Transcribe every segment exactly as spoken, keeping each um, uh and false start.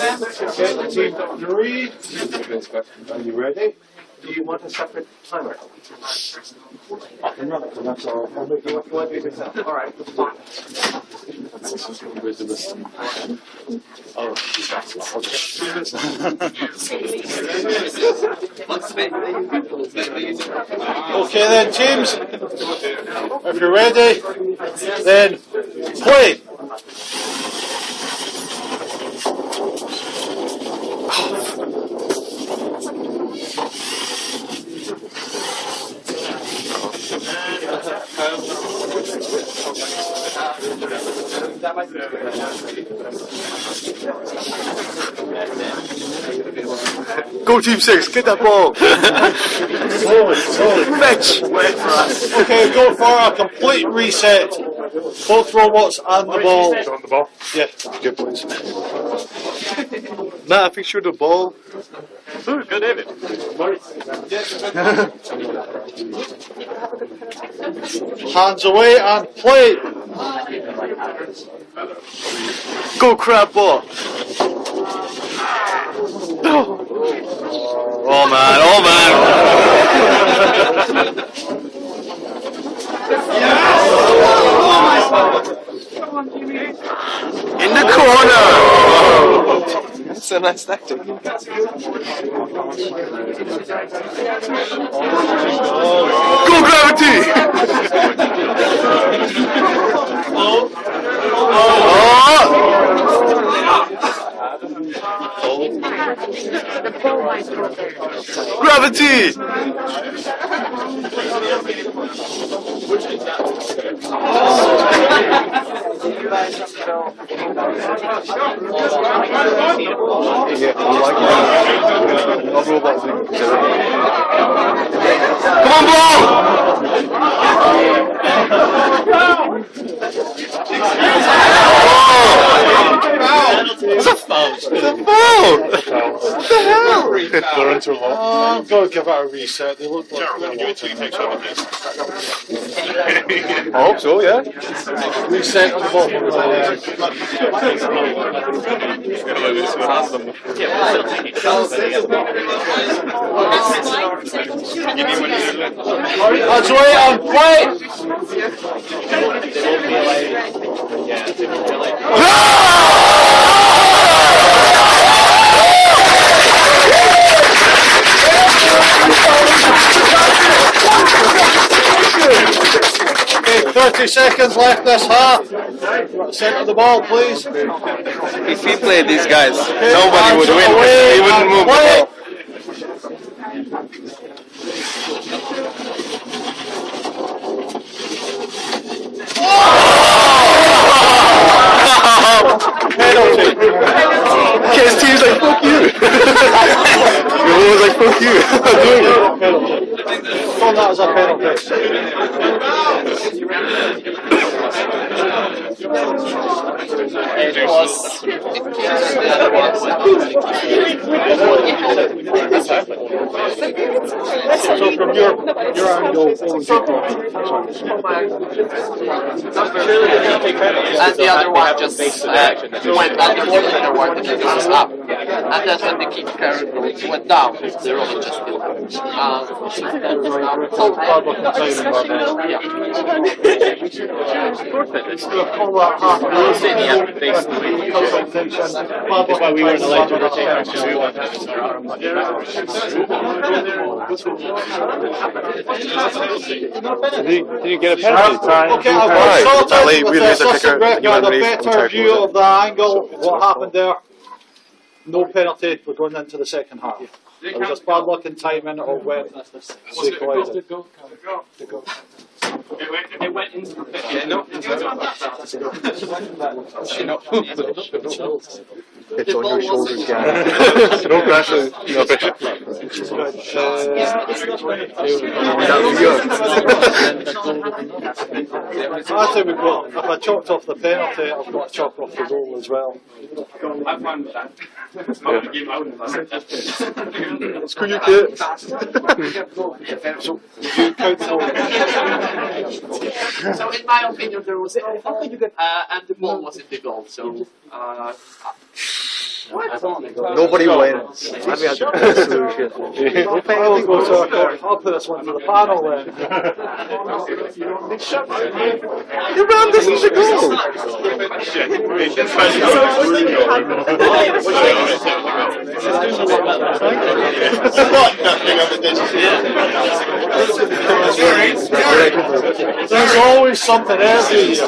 Okay, team three. Are you ready? Do you want a separate timer? I can run it, and that's all. I'll make you want to do it. All right. Oh, okay then, teams. If you're ready, then play. Go Team Six, get that ball. Slowly, slowly. Fetch. Wait for us. Okay, go for a complete reset. Both robots and the ball. On the ball. Yeah. Good points. Matt, I think you the ball. Ooh, good David. Hands away and play. Go crab ball. Oh man, oh man. In the corner. That's a nice tactic. Go Gravity! Oh! Gravity! Come on, ball! It's a foul! It's a foul! What the hell? They're into a lot. Oh, I'm going to give it a reset. They look like. Gerald, give it till you take over this. I hope so, yeah. Reset on the bottom of the That's way on play! Okay, thirty seconds left this half. Centre the ball, please. If we played these guys, Okay, nobody would win. away He wouldn't and move play. the ball. Penalty. His team's like, fuck you. Your was like, fuck you. Oh, that was a penalty. It was. So from your your angle, And the other one just uh, went underneath the one and it was up. And then when the kick carried went down, the roller just did. Um, so, yeah. Perfect. Let's do a full uh, half an hour in the end, basically. That's why we weren't allowed to rotate because we wanted to have Did you, did you get a penalty? okay, I've Right. got sorted with We'll this. use a Let's kicker. get You a underneath, better we'll view tackle of the angle, what happened there. No penalty, we're going into the second half. It was just bad luck and timing or when they equalised it. It went, it went into the pitch. Yeah, no. It's on your shoulders, guys. Don't crash it. No pressure. I think we've got, if I chopped off the penalty, I've got to chop off the goal as well. I'm fine with that. It's not a game out of that. Screw you, kid. So, you count the goal. So in my opinion, there was no, uh, and the ball was in the goal. So uh, what? Nobody wins. I think that's the best solution. We'll pay all go to our court. I'll put this one to the panel then. Your round doesn't go. There's always something every year.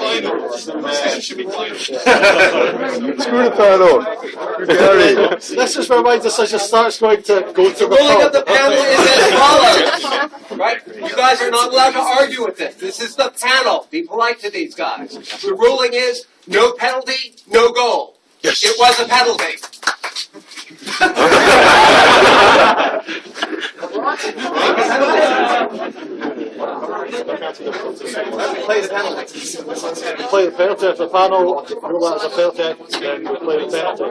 Screw the panel. Gary. This is where my decision starts going to go to the ruling pub. of the panel is as follows. Right? You guys are not allowed to argue with this. This is the panel. Be polite to these guys. The ruling is no penalty, no goal. Yes. It was a penalty. Play the penalty. Play the penalty. If the panel rule that as a penalty, then we play the penalty.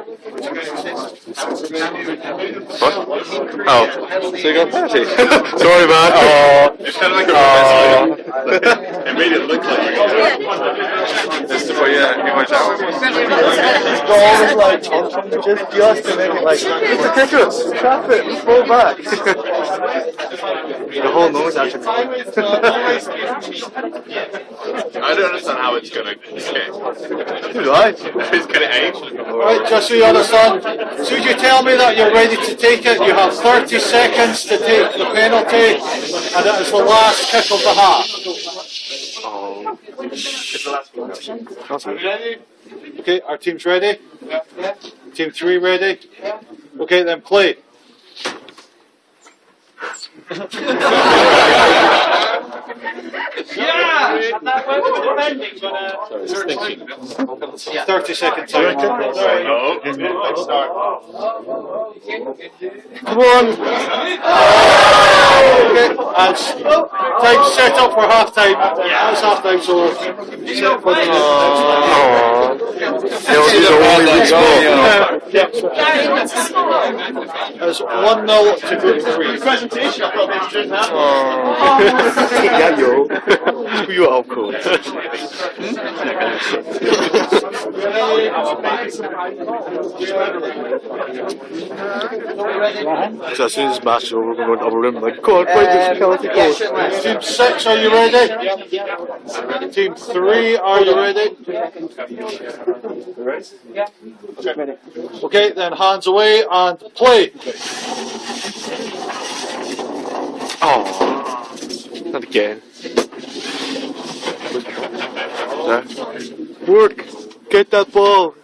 What? Oh, so you got penalty. Sorry, man. Oh, It's kind of like a oh. It made it look like This is what, yeah, you watch that one? It's always like, just, just to make it like, it's ridiculous. Trap it, pull back. The whole nose actually. I don't understand how it's gonna okay. Right. It's gonna age. Right, just so you understand, as soon as you tell me that you're ready to take it, you have thirty seconds to take the penalty, and it is the last kick of the half. Oh. Okay, our team's ready? Team three ready? Okay, then play. thirty second time. No. Come on. Okay, and time set up for half time. It's half time, so set for the Aww. They'll do the only weak spot. It's one nil to group three. Yeah, yo. You are cool. So as soon as this match is over, we're going to go into the other room like, God, wait, this penalty goal. Team six, are you ready? Team three, are you ready? Okay, then hands away and play. Oh, not again. There. Work! Get that ball!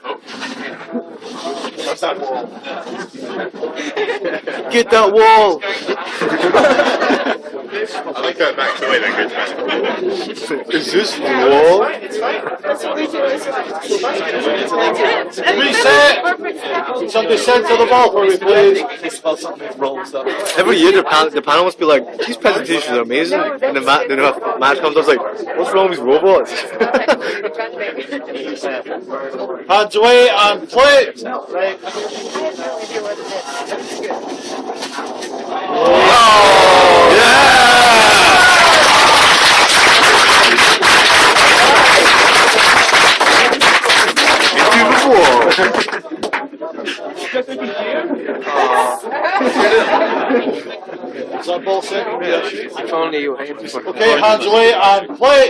Get that wall! I like going back to it then good. Is this the wall? Reset! Somebody center the ball for me, please. Every year the, pan the panel must be like, these presentations are amazing. And the, ma the match comes up, it's like, what's wrong with these robots? Hands away and play! Oh, yeah! Into the wall! Is that ball set? If only you were able to. Okay, hands away and play!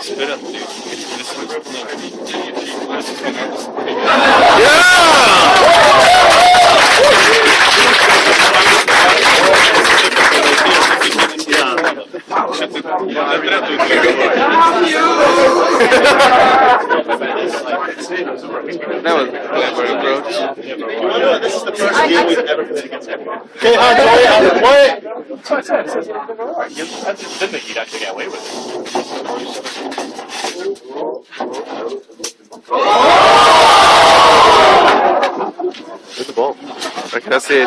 That was clever approach. This is the first game we've ever played against everyone. Okay, hands away and play! I didn't think you'd actually get away with it. Where's the ball? I can't see it.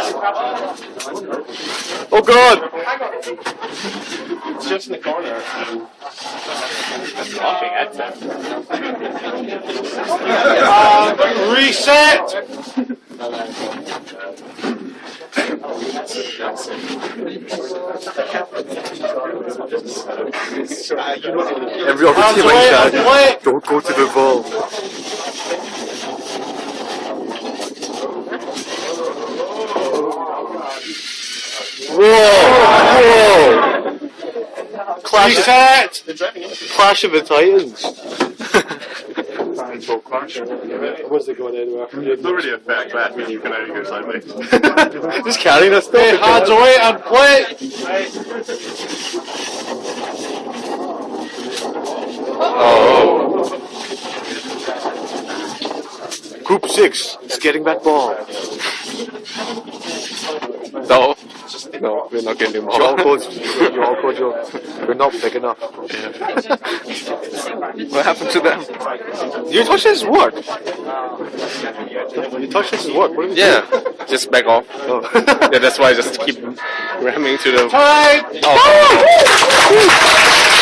Oh God! It's just in the corner. That's blocking access. And reset! Every other team like that, don't go to the ball. Whoa! Whoa! Clash of, Clash of the Titans. What's it going anywhere? It's already a fact that means you can only go sideways. Just carrying us still. Hey, hands away and play! Oh. Group six is getting that ball. No. No, we're not getting You more. all called, you all called your, we're not big enough. What happened to them? You touch this is what? You touch this is what? What are we Yeah, just back off. doing? Oh. Yeah, that's why I just keep ramming to the. Time! Oh.